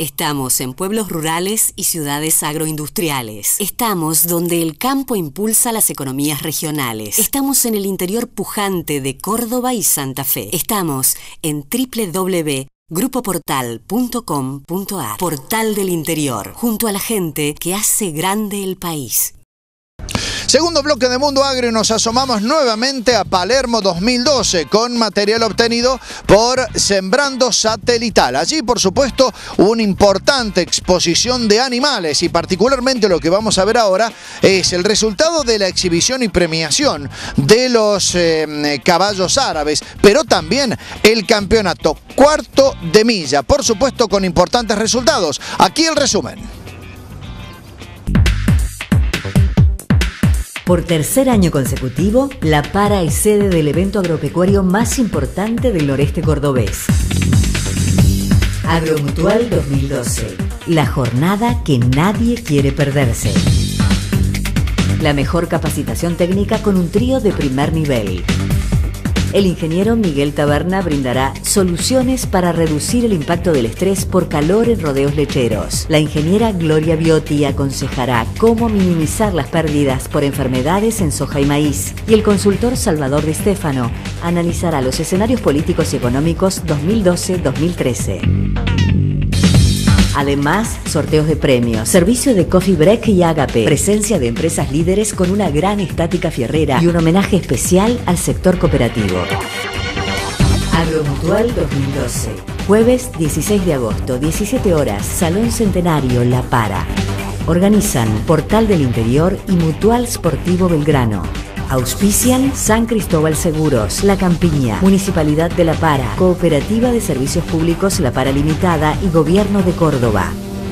Estamos en pueblos rurales y ciudades agroindustriales. Estamos donde el campo impulsa las economías regionales. Estamos en el interior pujante de Córdoba y Santa Fe. Estamos en www.grupoportal.com.ar. Portal del Interior, junto a la gente que hace grande el país. Segundo bloque de Mundo Agro y nos asomamos nuevamente a Palermo 2012 con material obtenido por Sembrando Satelital. Allí, por supuesto, una importante exposición de animales y particularmente lo que vamos a ver ahora es el resultado de la exhibición y premiación de los caballos árabes, pero también el campeonato cuarto de milla, por supuesto con importantes resultados. Aquí el resumen. Por tercer año consecutivo, La Para es sede del evento agropecuario más importante del noreste cordobés. Agromutual 2012, la jornada que nadie quiere perderse. La mejor capacitación técnica con un trío de primer nivel. El ingeniero Miguel Taberna brindará soluciones para reducir el impacto del estrés por calor en rodeos lecheros. La ingeniera Gloria Biotti aconsejará cómo minimizar las pérdidas por enfermedades en soja y maíz. Y el consultor Salvador Di Stefano analizará los escenarios políticos y económicos 2012-2013. Además, sorteos de premios, servicio de Coffee Break y Ágape, presencia de empresas líderes con una gran estática fierrera y un homenaje especial al sector cooperativo. Agromutual 2012, jueves 16 de agosto, 17 horas, Salón Centenario La Para. Organizan Portal del Interior y Mutual Sportivo Belgrano. Auspician San Cristóbal Seguros, La Campiña, Municipalidad de La Para, Cooperativa de Servicios Públicos La Para Limitada y Gobierno de Córdoba.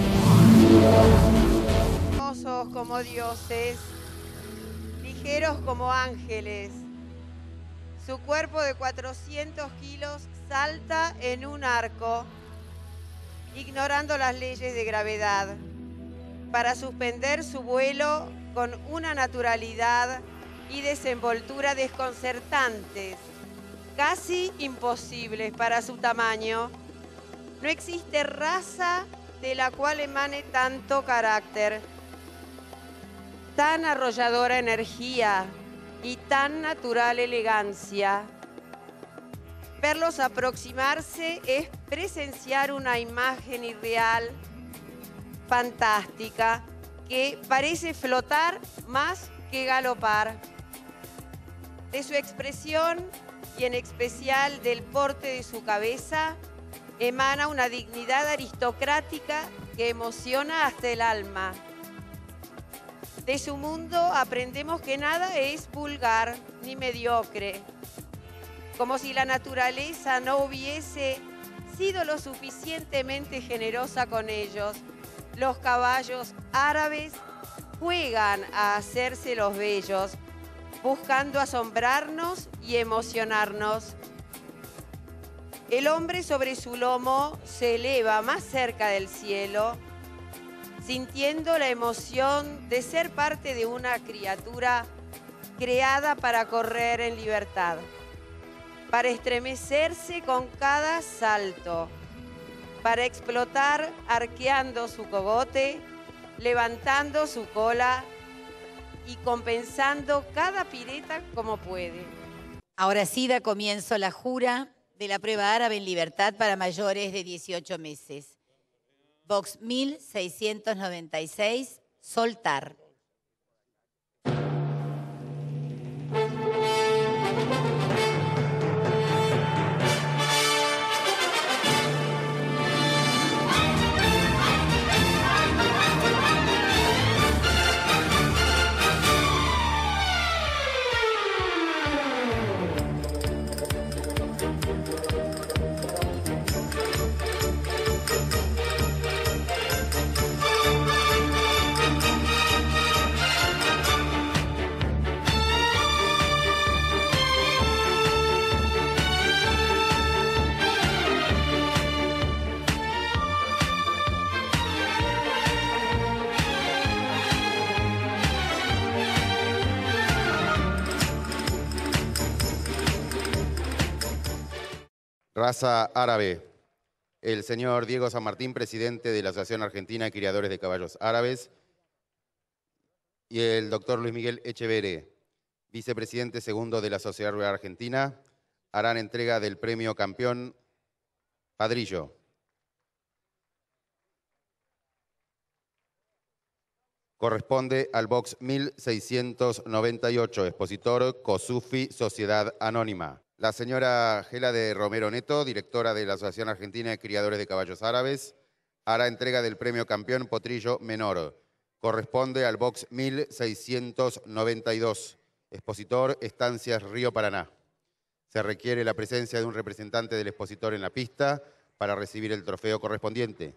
Hermosos como dioses, ligeros como ángeles. Su cuerpo de 400 kilos salta en un arco, ignorando las leyes de gravedad, para suspender su vuelo con una naturalidad y desenvoltura desconcertantes, casi imposibles para su tamaño. No existe raza de la cual emane tanto carácter, tan arrolladora energía y tan natural elegancia. Verlos aproximarse es presenciar una imagen irreal, fantástica, que parece flotar más que galopar. De su expresión y en especial del porte de su cabeza emana una dignidad aristocrática que emociona hasta el alma. De su mundo aprendemos que nada es vulgar ni mediocre, como si la naturaleza no hubiese sido lo suficientemente generosa con ellos. Los caballos árabes juegan a hacerse los bellos, buscando asombrarnos y emocionarnos. El hombre sobre su lomo se eleva más cerca del cielo, sintiendo la emoción de ser parte de una criatura creada para correr en libertad, para estremecerse con cada salto, para explotar arqueando su cogote, levantando su cola y compensando cada pileta como puede. Ahora sí da comienzo la jura de la prueba árabe en libertad para mayores de 18 meses. Box 1696, soltar. Raza árabe, El señor Diego San Martín, presidente de la Asociación Argentina de Criadores de Caballos Árabes. Y el doctor Luis Miguel Echeverre, vicepresidente segundo de la Sociedad Rural Argentina, harán entrega del premio campeón Padrillo. Corresponde al box 1698, expositor COSUFI Sociedad Anónima. La señora Gela de Romero Neto, directora de la Asociación Argentina de Criadores de Caballos Árabes, hará entrega del premio campeón Potrillo Menor. Corresponde al box 1692, expositor Estancias Río Paraná. Se requiere la presencia de un representante del expositor en la pista para recibir el trofeo correspondiente.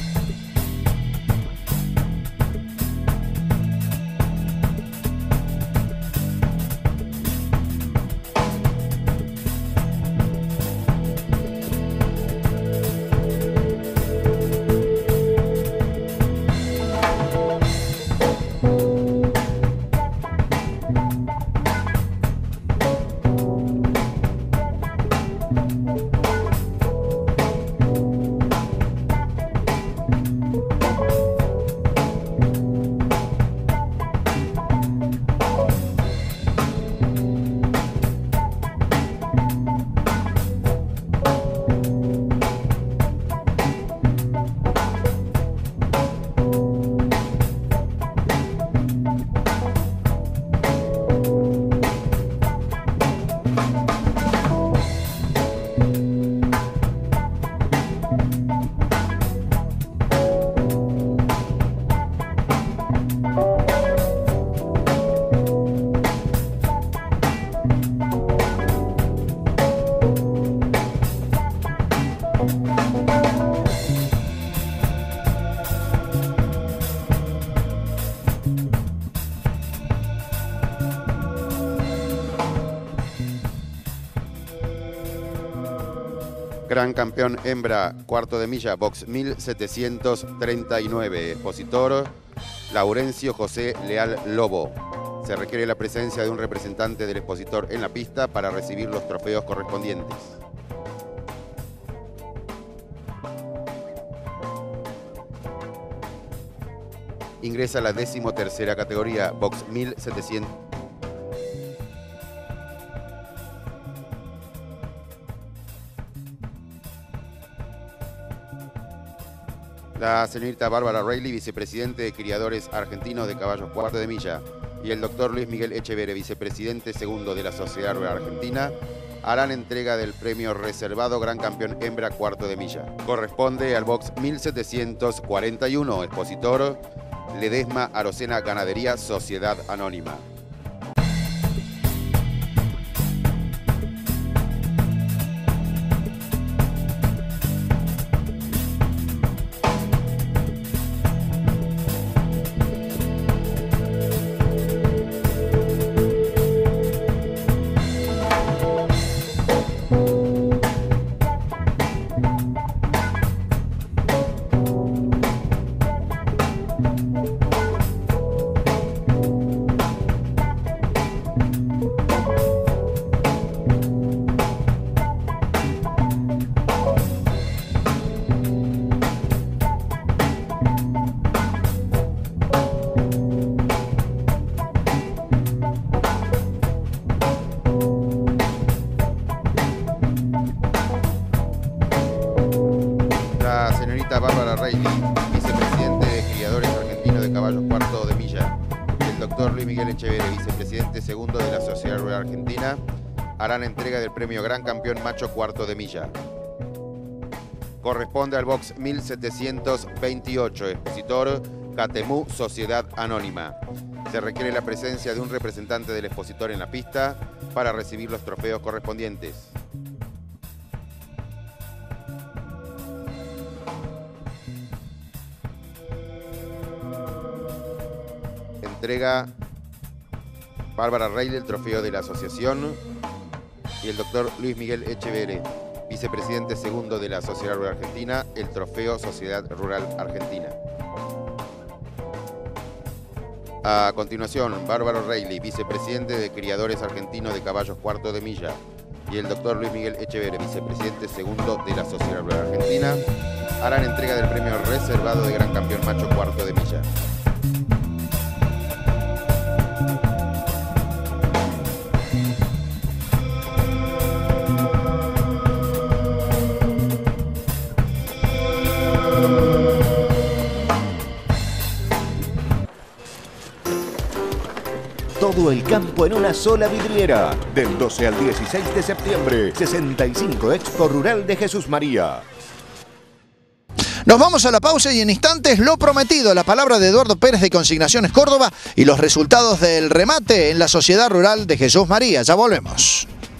Gran campeón hembra, cuarto de milla, box 1739, expositor Laurencio José Leal Lobo. Se requiere la presencia de un representante del expositor en la pista para recibir los trofeos correspondientes. Ingresa a la 13ª categoría, box 1700. La señorita Bárbara Reilly, vicepresidente de Criadores Argentinos de Caballos cuarto de milla, y el doctor Luis Miguel Echeverre, vicepresidente segundo de la Sociedad Rural Argentina, harán entrega del premio reservado Gran Campeón Hembra cuarto de milla. Corresponde al box 1741, expositor Ledesma Arocena Ganadería Sociedad Anónima. Bárbara Reilly, vicepresidente de Criadores Argentinos de Caballos cuarto de milla, y el doctor Luis Miguel Echeverre, vicepresidente segundo de la Sociedad Rural Argentina, harán entrega del premio Gran Campeón Macho cuarto de milla. Corresponde al box 1728, expositor Catemú Sociedad Anónima. Se requiere la presencia de un representante del expositor en la pista para recibir los trofeos correspondientes. Entrega Bárbara Reilly el trofeo de la asociación y el doctor Luis Miguel Echeverre, vicepresidente segundo de la Sociedad Rural Argentina, el trofeo Sociedad Rural Argentina. A continuación, Bárbara Reilly, vicepresidente de Criadores Argentinos de Caballos cuarto de milla, y el doctor Luis Miguel Echeverre, vicepresidente segundo de la Sociedad Rural Argentina, harán entrega del premio reservado de Gran Campeón Macho Cuarto de Milla. Todo el campo en una sola vidriera. Del 12 al 16 de septiembre, 65 Expo Rural de Jesús María. Nos vamos a la pausa y en instantes lo prometido, la palabra de Eduardo Pérez de Consignaciones Córdoba y los resultados del remate en la Sociedad Rural de Jesús María. Ya volvemos.